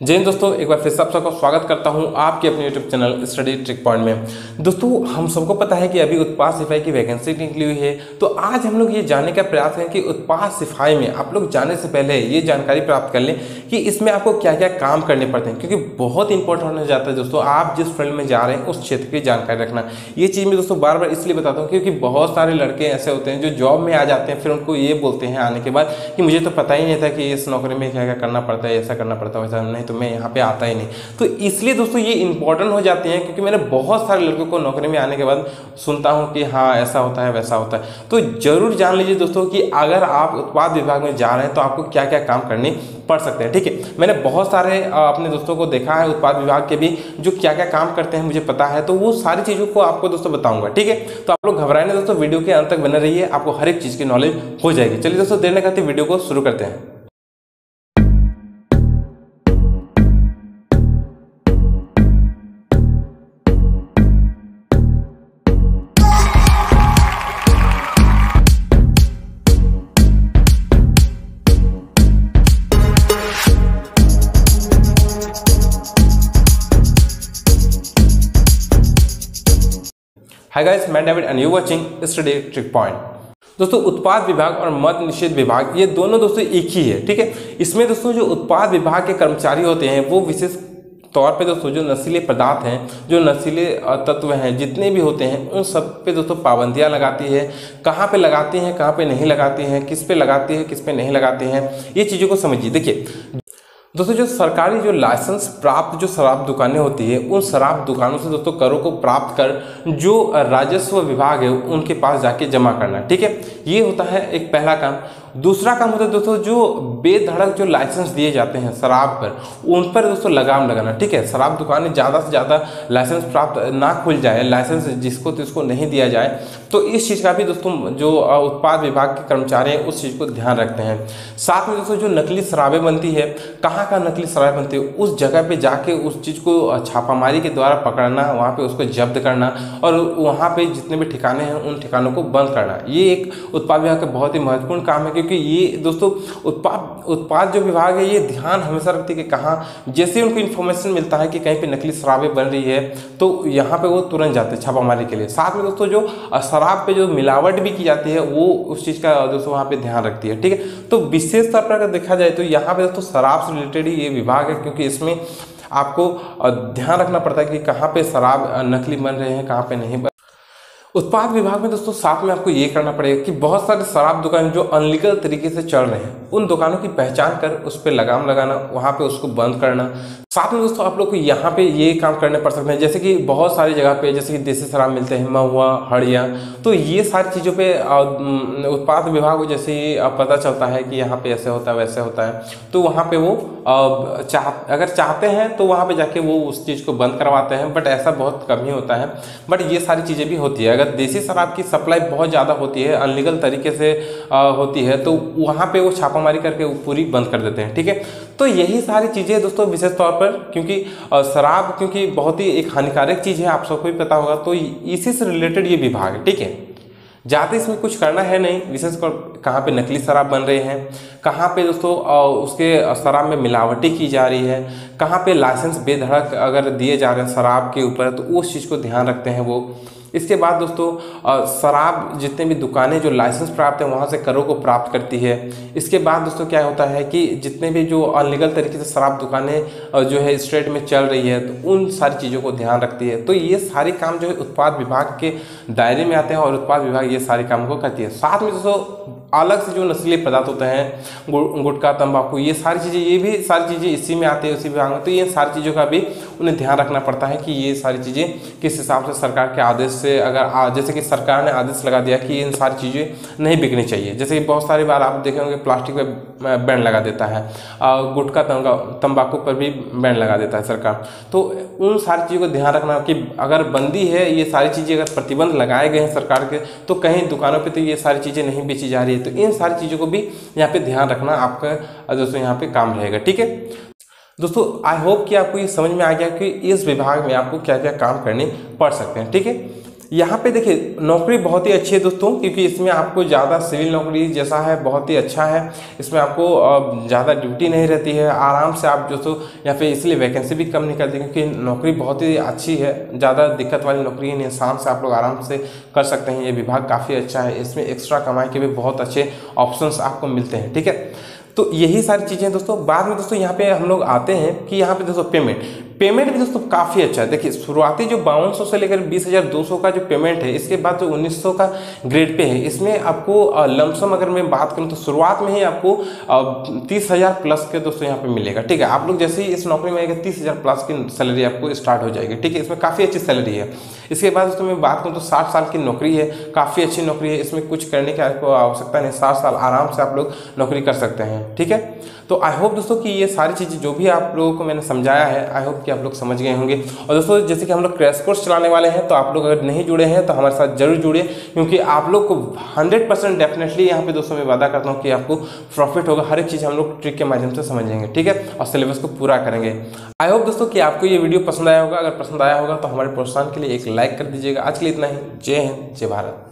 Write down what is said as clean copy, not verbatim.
जय हिंद दोस्तों, एक बार फिर से आप सबका स्वागत करता हूं आपके अपने YouTube channel study trick point में। दोस्तों, हम सबको पता है कि अभी उत्पाद सिपाही की वैकेंसी निकली हुई है। तो आज हम लोग ये जानने का प्रयास करें कि उत्पाद सिपाही में आप लोग जाने से पहले ये जानकारी प्राप्त कर लें कि इसमें आपको क्या क्या काम करने पड़ते हैं, क्योंकि बहुत इंपॉर्टेंट होने जाता है दोस्तों। आप जिस फील्ड में जा रहे हैं उस क्षेत्र की जानकारी रखना, ये चीज़ मैं दोस्तों बार बार इसलिए बताता हूँ क्योंकि बहुत सारे लड़के ऐसे होते हैं जो जॉब में आ जाते हैं, फिर उनको ये बोलते हैं आने के बाद कि मुझे तो पता ही नहीं था कि इस नौकरी में क्या क्या करना पड़ता है, ऐसा करना पड़ता है, वैसा नहीं, तो मैं यहाँ पे आता ही नहीं। तो इसलिए दोस्तों ये इंपॉर्टेंट हो जाते हैं, क्योंकि मैंने बहुत सारे लड़कों को नौकरी में आने के बाद सुनता हूँ कि हाँ ऐसा होता है वैसा होता है। तो जरूर जान लीजिए दोस्तों कि अगर आप उत्पाद विभाग में जा रहे हैं तो आपको क्या क्या काम करने पड़ सकते हैं। ठीक है, मैंने बहुत सारे अपने दोस्तों को देखा है उत्पाद विभाग के भी, जो क्या क्या काम करते हैं मुझे पता है, तो वो सारी चीज़ों को आपको दोस्तों बताऊंगा। ठीक है, तो आप लोग घबराए नहीं दोस्तों, वीडियो के अंत तक बने रहिए, आपको हर एक चीज़ की नॉलेज हो जाएगी। चलिए दोस्तों, देर न करते वीडियो को शुरू करते हैं। हाय गाइस, मैं David and you watching study trick point. दोस्तों, उत्पाद विभाग और मद निषेध विभाग ये दोनों दोस्तों एक ही है। ठीक है, इसमें दोस्तों जो उत्पाद विभाग के कर्मचारी होते हैं वो विशेष तौर पे दोस्तों जो नशीले पदार्थ हैं, जो नशीले तत्व हैं, जितने भी होते हैं उन सब पे दोस्तों पाबंदियां लगाती है। कहाँ पे लगाती हैं, कहाँ पे नहीं लगाती हैं, किस पे लगाती है, किस पे नहीं लगाती हैं, ये चीज़ों को समझिए। देखिए दोस्तों, जो सरकारी जो लाइसेंस प्राप्त जो शराब दुकानें होती है, उन शराब दुकानों से दोस्तों करों को प्राप्त कर जो राजस्व विभाग है उनके पास जाके जमा करना। ठीक है, ये होता है एक पहला काम। दूसरा काम होता है दोस्तों जो बेधड़क जो लाइसेंस दिए जाते हैं शराब पर, उन पर दोस्तों लगाम लगाना। ठीक है, शराब दुकानें ज़्यादा से ज़्यादा लाइसेंस प्राप्त ना खुल जाए, लाइसेंस जिसको तिसको नहीं दिया जाए, तो इस चीज़ का भी दोस्तों जो उत्पाद विभाग के कर्मचारी हैं उस चीज़ को ध्यान रखते हैं। साथ में दोस्तों जो नकली शराबें बनती है, कहाँ का नकली शराब बनती है, उस जगह पे जाके उस चीज़ को छापामारी के द्वारा पकड़ना, वहाँ पे उसको जब्त करना और वहाँ पे जितने भी ठिकाने हैं उन ठिकानों को बंद करना, ये एक उत्पाद विभाग का बहुत ही महत्वपूर्ण काम है। क्योंकि ये दोस्तों उत्पाद जो विभाग है ये ध्यान हमेशा रखती है कि कहाँ जैसे उनको इन्फॉर्मेशन मिलता है कि कहीं पे नकली शराबें बन रही है तो यहाँ पे वो तुरंत जाते हैं छापामारी के लिए। साथ में दोस्तों जो शराब पे जो मिलावट भी की जाती है वो उस चीज़ का दोस्तों वहाँ पे ध्यान रखती है। ठीक है, तो विशेष तौर पर अगर देखा जाए तो यहाँ पे दोस्तों शराब से रिलेटेड ही ये विभाग है, क्योंकि इसमें आपको ध्यान रखना पड़ता है कि कहाँ पे शराब नकली बन रहे हैं, कहाँ पे नहीं। उत्पाद विभाग में दोस्तों साथ में आपको ये करना पड़ेगा कि बहुत सारे शराब दुकान जो अनलीगल तरीके से चल रहे हैं उन दुकानों की पहचान कर उस पर लगाम लगाना, वहाँ पे उसको बंद करना। साथ में दोस्तों आप लोग को यहाँ पे ये काम करने पड़ सकते हैं, जैसे कि बहुत सारी जगह पे जैसे कि देसी शराब मिलते हैं, महुआ, हड़िया, तो ये सारी चीज़ों पे उत्पाद विभाग को जैसे ही पता चलता है कि यहाँ पे ऐसे होता है वैसे होता है, तो वहाँ पे वो अगर चाहते हैं तो वहाँ पे जाके वो उस चीज़ को बंद करवाते हैं, बट ऐसा बहुत कम ही होता है। बट ये सारी चीज़ें भी होती है। अगर देसी शराब की सप्लाई बहुत ज़्यादा होती है, अनलीगल तरीके से होती है, तो वहाँ पे वो छापामारी करके वो पूरी बंद कर देते हैं। ठीक है, तो यही सारी चीज़ें दोस्तों विशेष तौर पर, क्योंकि शराब क्योंकि बहुत ही एक हानिकारक चीज़ है, आप सबको भी पता होगा, तो इसी से रिलेटेड ये विभाग है। ठीक है, ज़्यादा इसमें कुछ करना है नहीं, विशेषकर कहाँ पे नकली शराब बन रहे हैं, कहाँ पे दोस्तों उसके शराब में मिलावटी की जा रही है, कहाँ पे लाइसेंस बेधड़क अगर दिए जा रहे हैं शराब के ऊपर, तो उस चीज़ को ध्यान रखते हैं वो। इसके बाद दोस्तों शराब जितने भी दुकानें जो लाइसेंस प्राप्त है वहाँ से करों को प्राप्त करती है। इसके बाद दोस्तों क्या होता है कि जितने भी जो अनलीगल तरीके से शराब दुकानें जो है स्टेट में चल रही है, तो उन सारी चीज़ों को ध्यान रखती है। तो ये सारे काम जो है उत्पाद विभाग के दायरे में आते हैं और उत्पाद विभाग ये सारे काम को करती है। साथ में दोस्तों अलग से जो नशीले पदार्थ होते हैं, गुटखा, तंबाकू, ये सारी चीज़ें, ये भी सारी चीज़ें इसी में आती है, उसी विभाग में। तो ये सारी चीज़ों का भी उन्हें ध्यान रखना पड़ता है कि ये सारी चीज़ें किस हिसाब से सरकार के आदेश से, अगर जैसे कि सरकार ने आदेश लगा दिया कि इन सारी चीज़ें नहीं बिकनी चाहिए, जैसे कि बहुत सारी बार आप देखे होंगे प्लास्टिक पर बैन लगा देता है, गुटखा तंबाकू पर भी बैन लगा देता है सरकार। तो उन सारी चीज़ों को ध्यान रखना कि अगर बंदी है, ये सारी चीज़ें अगर प्रतिबंध लगाए गए हैं सरकार के, तो कहीं दुकानों पर तो ये सारी चीज़ें नहीं बेची जा रही है। तो इन सारी चीज़ों को भी यहाँ पे ध्यान रखना आपका दोस्तों यहाँ पे काम रहेगा। ठीक है दोस्तों, आई होप कि आपको ये समझ में आ गया कि इस विभाग में आपको क्या क्या काम करने पड़ सकते हैं। ठीक है, यहाँ पे देखिए नौकरी बहुत ही अच्छी है दोस्तों, क्योंकि इसमें आपको ज़्यादा सिविल नौकरी जैसा है, बहुत ही अच्छा है। इसमें आपको ज़्यादा ड्यूटी नहीं रहती है, आराम से आप दोस्तों यहाँ पे इसलिए वैकेंसी भी कम निकलती है, क्योंकि नौकरी बहुत ही अच्छी है, ज़्यादा दिक्कत वाली नौकरी नहीं, आसान से आप लोग आराम से कर सकते हैं। ये विभाग काफ़ी अच्छा है, इसमें एक्स्ट्रा कमाई के भी बहुत अच्छे ऑप्शंस आपको मिलते हैं, ठीक है। तो यही सारी चीज़ें दोस्तों। बाद में दोस्तों यहाँ पे हम लोग आते हैं कि यहाँ पे दोस्तों पेमेंट भी दोस्तों काफ़ी अच्छा है। देखिए शुरुआती जो 5200 से लेकर 20,200 का जो पेमेंट है, इसके बाद जो 1900 का ग्रेड पे है, इसमें आपको लमसम अगर मैं बात करूँ तो शुरुआत में ही आपको 30,000 प्लस के दोस्तों यहाँ पे मिलेगा, ठीक है। आप लोग जैसे ही इस नौकरी में आएगा 30,000 प्लस की सैलरी आपको स्टार्ट हो जाएगी, ठीक है। इसमें काफ़ी अच्छी सैलरी है। इसके बाद दोस्तों मैं बात करूँ तो 60 साल की नौकरी है, काफ़ी अच्छी नौकरी है। इसमें कुछ करने की आपको आवश्यकता नहीं, 60 साल आराम से आप लोग नौकरी कर सकते हैं, ठीक है। तो आई होप दोस्तों कि ये सारी चीज़ें जो भी आप लोगों को मैंने समझाया है, आई होप कि आप लोग समझ गए होंगे। और दोस्तों जैसे कि हम लोग क्रैश कोर्स चलाने वाले हैं, तो आप लोग अगर नहीं जुड़े हैं तो हमारे साथ जरूर जुड़िए, क्योंकि आप लोग को 100% डेफिनेटली यहाँ पे दोस्तों मैं वादा करता हूँ कि आपको प्रॉफिट होगा। हर एक चीज़ हम लोग ट्रिक के माध्यम से समझेंगे, ठीक है, और सिलेबस को पूरा करेंगे। आई होप दोस्तों कि आपको ये वीडियो पसंद आया होगा। अगर पसंद आया होगा तो हमारे प्रोत्साहन के लिए एक लाइक कर दीजिएगा। आज के लिए इतना ही। जय हिंद, जय भारत।